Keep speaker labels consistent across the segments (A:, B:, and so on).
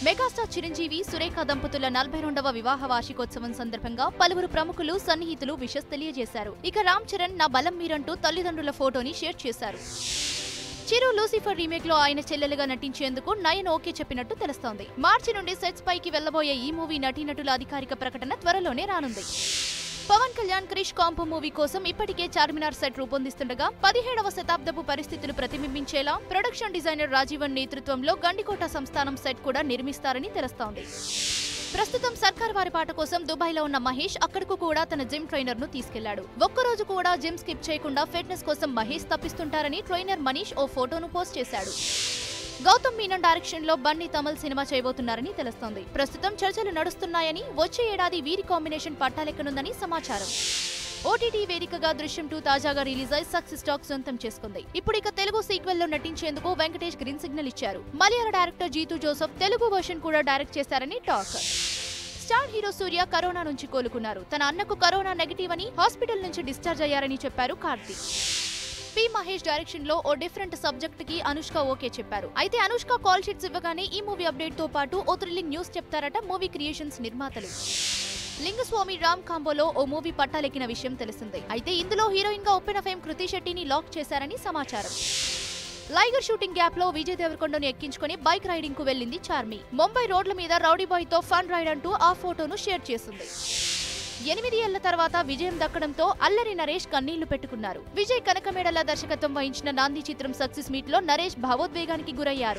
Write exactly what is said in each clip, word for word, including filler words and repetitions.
A: Megastar Chiranjeevi Surekha దంపతుల నలభై రెండవ వివాహ వార్షికోత్సవం సందర్భంగా పలువురు ప్రముఖులు సన్నిహితులు విషస్ తెలియజేశారు. ఇక రామ్ చరణ్ నా బలం మీరంటూ తల్లిదండ్రుల ఫోటోని షేర్ చేశారు. చిరు లూసిఫర్ రీమేక్ లో ఆయన చెల్లెలుగా నటించేందుకు నయన్ ఓకే చెప్పినట్టు తెలుస్తోంది. మార్చి నుండి సెట్స్ పైకి వెళ్లబోయే ఈ మూవీ నటీనటుల అధికారిక ప్రకటన త్వరలోనే రానుంది. పవన్ కళ్యాణ్ క్రిష్ కాంపో మూవీ కోసం ఇప్పటికే చార్మినార్ సెట్ రూపొందిస్తుండగా పదిహేడవ శతాబ్దపు పరిస్థితులు ప్రతిబింబించేలా ప్రొడక్షన్ డిజైనర్ రాజీవన్ నేతృత్వంలో గండికోట సంస్థానం సెట్ కూడా నిర్మిస్తారని తెలుస్తోంది. ప్రస్తుతం సర్కార్ వారి పాట కోసం దుబాయ్ లో ఉన్న మహేష్ అక్కడకు కూడా తన జిమ్ ట్రైనర్ ను తీసుకెళ్లాడు. ఒక్కరోజు కూడా జిమ్ స్కిప్ చేయకుండా ఫిట్నెస్ కోసం మహేష్ తప్పిస్తుంటారని ట్రైనర్ మనీష్ ఓ ఫోటోను పోస్ట్ చేశాడు. గౌతమ్ మీనన్ డైరెక్షన్ లో బన్నీ తమిళ్ సినిమా చేయబోతున్నారని తెలుస్తోంది. ప్రస్తుతం చర్చలు నడుస్తున్నాయని, వచ్చే ఏడాది వీరి కాంబినేషన్ పట్టాలెక్కనుందని సమాచారం. ఓటీటీ వేదికగా దృశ్యం టూ తాజాగా రిలీజ్ అయి సక్సెస్ టాక్ సొంతం చేసుకుంది. ఇప్పుడు ఇక తెలుగు సీక్వెల్ లో నటించేందుకు వెంకటేష్ గ్రీన్ సిగ్నల్ ఇచ్చారు. మలయాళ director Jeethu Joseph Telugu version కూడా డైరెక్ట్ చేశారని talk. Star hero Suriya corona నుంచి కోలుకున్నారు. తన అన్నకు కరోనా నెగటివ్ అని హాస్పిటల్ నుంచి డిశ్చార్జ్ అయ్యారని చెప్పారు కార్తీ. పి మహేష్ డైరెక్షన్ లో ఓ డిఫరెంట్ సబ్జెక్ట్ కి అనుష్క ఓకే చెప్పారు. అయితే అనుష్క కాల్ షీట్స్ ఇవ్వగానే ఈ మూవీ అప్డేట్ తో పాటు ఓ థ్రిల్లింగ్ న్యూస్ చెప్తారట మూవీ క్రియేషన్స్ నిర్మాతలు. లింగస్వామి రామ్ కాంబోలో ఓ మూవీ పట్టాలెక్కిన విషయం తెలిసిందే. అయితే ఇందులో హీరోయిన్ గా ఉప్పెన ఫేమ్ కృతి శెట్టిని లాక్ చేశారని సమాచారం. లైగర్ షూటింగ్ గ్యాప్ లో విజయ్ దేవరకొండను ఎక్కించుకుని బైక్ రైడింగ్ కు వెళ్లింది చార్మి. ముంబై రోడ్ల మీద రౌడీ బాయ్ తో ఫన్ రైడ్ అంటూ ఆ ఫోటోను షేర్ చేసింది. ఎనిమిది ఏళ్ల తర్వాత విజయం దక్కడంతో అల్లరి నరేష్ కన్నీళ్లు పెట్టుకున్నారు. విజయ్ కనకమేడల దర్శకత్వం వహించిన నాంది చిత్రం సక్సెస్ మీట్ లో నరేష్ భావోద్వేగానికి గురయ్యారు.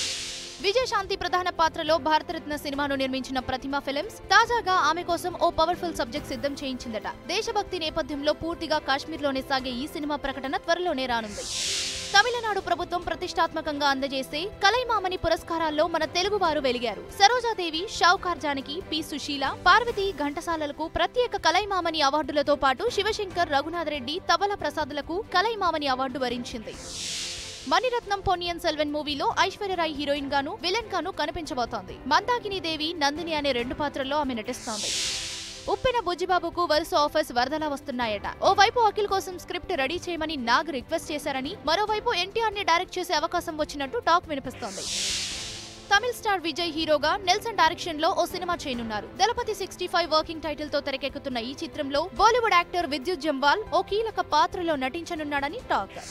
A: విజయశాంతి ప్రధాన పాత్రలో భారతరత్న సినిమాను నిర్మించిన ప్రతిమ ఫిల్మ్స్ తాజాగా ఆమె కోసం ఓ పవర్ఫుల్ సబ్జెక్ట్ సిద్ధం చేయించిందట. దేశభక్తి నేపథ్యంలో పూర్తిగా కాశ్మీర్లోనే సాగే ఈ సినిమా ప్రకటన త్వరలోనే రానుంది. తమిళనాడు ప్రభుత్వం ప్రతిష్టాత్మకంగా అందజేసే కలైమామణి పురస్కారాల్లో మన తెలుగువారు వెలిగారు. సరోజాదేవి, షావుకార్ జానకి, పి సుశీల, పార్వతి, ఘంటసాలలకు ప్రత్యేక కలైమామణి అవార్డులతో పాటు శివశంకర్, రఘునాథ్ రెడ్డి, తబల ప్రసాద్లకు కలైమామణి అవార్డు వరించింది. మణిరత్నం పొన్నియన్ సెల్వన్ మూవీలో ఐశ్వర్యరాయ్ హీరోయిన్ గాను విలన్ గాను కనిపించబోతోంది. మందాకిని దేవి, నందిని అనే రెండు పాత్రల్లో ఆమె నటిస్తోంది. ఉప్పెన బుజ్జిబాబుకు వరుస ఆఫర్స్ వరదలా వస్తున్నాయట. ఓవైపు అఖిల్ కోసం స్క్రిప్ట్ రెడీ చేయమని నాగ్ రిక్వెస్ట్ చేశారని, మరోవైపు ఎన్టీఆర్ ని డైరెక్ట్ చేసే అవకాశం వచ్చినట్టు టాక్ వినిపిస్తోంది. తమిళ స్టార్ విజయ్ హీరోగా నెల్సన్ డైరెక్షన్ లో ఓ సినిమా చేయనున్నారు. Thalapathy sixty five working title తో తెరకెక్కుతున్న ఈ చిత్రంలో బాలీవుడ్ యాక్టర్ విద్యుత్ జంవాల్ ఓ కీలక పాత్రలో నటించనున్నాడని టాక్.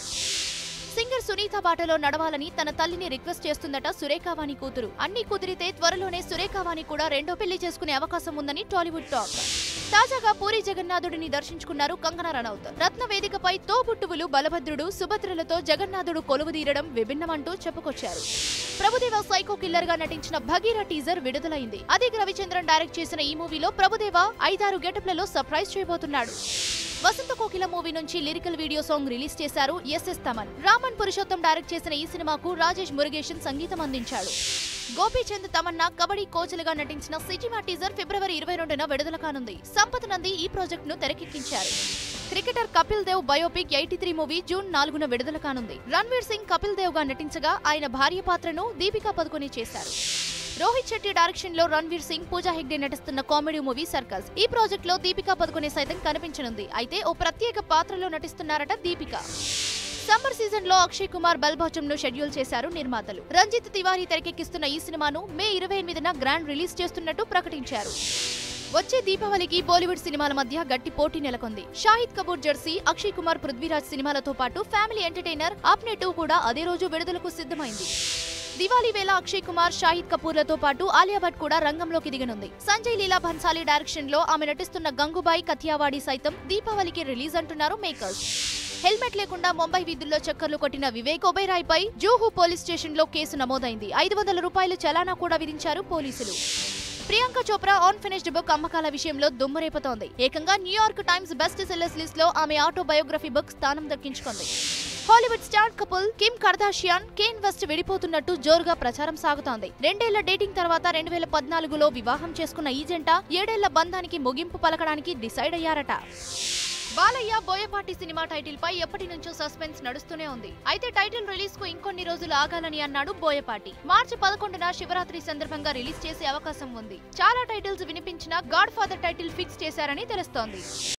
A: సింగర్ సునీత బాటలో నడవాలని తన తల్లిని రిక్వెస్ట్ చేస్తుందట సురేఖావాణి కూతురు. అన్ని కుదిరితే త్వరలోనే సురేఖావాణి కూడా రెండో పెళ్లి చేసుకునే అవకాశం ఉందని టాలీవుడ్ టాక్. తాజాగా పూరి జగన్నాథుడిని దర్శించుకున్నారు కంగనా రనౌత్. రత్న వేదికపై తోబుట్టువులు బలభద్రుడు, సుభద్రలతో జగన్నాథుడు కొలువుదీరడం విభిన్నమంటూ చెప్పుకొచ్చారు. ప్రభుదేవ సైకో కిల్లర్ గా నటించిన భగీర టీజర్ విడుదలైంది. అదిగ్ రవిచంద్రన్ డైరెక్ట్ చేసిన ఈ మూవీలో ప్రభుదేవ ఐదారు గెటప్లలో సర్ప్రైజ్ చేయబోతున్నాడు. వసంత కోకిల మూవీ నుంచి లిరికల్ వీడియో సాంగ్ రిలీజ్ చేశారు ఎస్ఎస్ తమన్. రామన్ పురుషోత్తం డైరెక్ట్ చేసిన ఈ సినిమాకు రాజేష్ మురుగేషన్ సంగీతం అందించాడు. గోపీచంద్ తమన్నా కబడ్డీ కోచ్లుగా నటించిన సినిమా టీజర్ ఫిబ్రవరి ఇరవై రెండున విడుదల కానుంది. సంపత్ నంది ఈ ప్రాజెక్ట్ ను తెరకెక్కించారు. Cricketer Kapil Dev biopic eighty three movie June నాలుగున విడుదల కానుంది. రణ్వీర్ సింగ్ కపిల్ దేవ్ గా నటించగా ఆయన భార్య పాత్రను దీపికా పదుకొనే చేశారు. రోహిత్ శెట్టి డైరెక్షన్ లో రణ్వీర్ సింగ్, పూజా హెగ్డే నటిస్తున్న కామెడీ మూవీ సర్కస్. ఈ ప్రాజెక్ట్ లో దీపికా పదుకొనే సైతం కనిపించనుంది. అయితే ఓ ప్రత్యేక పాత్రలో నటిస్తున్నారట దీపిక. సమ్మర్ సీజన్ లో అక్షయ్ కుమార్ బల్బాచం ను షెడ్యూల్ చేశారు నిర్మాతలు. రంజిత్ తివారీ తెరకెక్కిస్తున్న ఈ సినిమాను మే ఇరవై ఎనిమిదిన గ్రాండ్ రిలీజ్ చేస్తున్నట్టు ప్రకటించారు. వచ్చే దీపావళికి బాలీవుడ్ సినిమాల మధ్య గట్టి పోటీ నెలకొంది. షాహిద్ కపూర్ జెర్సీ, అక్షయ్ కుమార్ పృథ్వీరాజ్ సినిమాలతో పాటు ఫ్యామిలీ ఎంటర్టైనర్ ఆప్నే టూ కూడా అదే రోజు విడుదలకు సిద్ధమైంది. దివాళీ వేళ అక్షయ్ కుమార్, షాహిద్ కపూర్లతో పాటు ఆలియా భట్ కూడా రంగంలోకి దిగనుంది. సంజయ్ లీలా భన్సాలి డైరెక్షన్ లో ఆమె నటిస్తున్న గంగూబాయి కథియావాడి సైతం దీపావళికి రిలీజ్ అంటున్నారు మేకర్స్. హెల్మెట్ లేకుండా ముంబై వీధుల్లో చక్కర్లు కొట్టిన వివేక్ ఒబెరాయ్ పై జూహు పోలీస్ స్టేషన్ లో కేసు నమోదైంది. ఐదు వందల రూపాయలు చలానా కూడా విధించారు పోలీసులు. Priyanka Chopra unfinished book అమ్మకాల విషయంలో దుమ్మురేపుతోంది. ఏకంగా New York times best sellers list లో ఆమె ఆటోబయోగ్రఫీ బుక్ స్థానం దక్కించుకుంది. Hollywood star couple Kim Kardashian, Kanye West విడిపోతున్నట్టు జోరుగా ప్రచారం సాగుతోంది. రెండేళ్ల డేటింగ్ తర్వాత రెండు వేల పద్నాలుగులో వివాహం చేసుకున్న ఈ జంట ఏడేళ్ల బంధానికి ముగింపు పలకడానికి డిసైడ్ అయ్యారట. బాలయ్య బోయపాటి సినిమా టైటిల్ పై ఎప్పటి నుంచో సస్పెన్స్ నడుస్తూనే ఉంది. అయితే టైటిల్ రిలీజ్ కు ఇంకొన్ని రోజులు ఆగాలని అన్నాడు బోయపాటి. మార్చి పదకొండున శివరాత్రి సందర్భంగా రిలీజ్ చేసే అవకాశం ఉంది. చాలా టైటిల్స్ వినిపించినా గాడ్ ఫాదర్ టైటిల్ ఫిక్స్ చేశారని తెలుస్తోంది.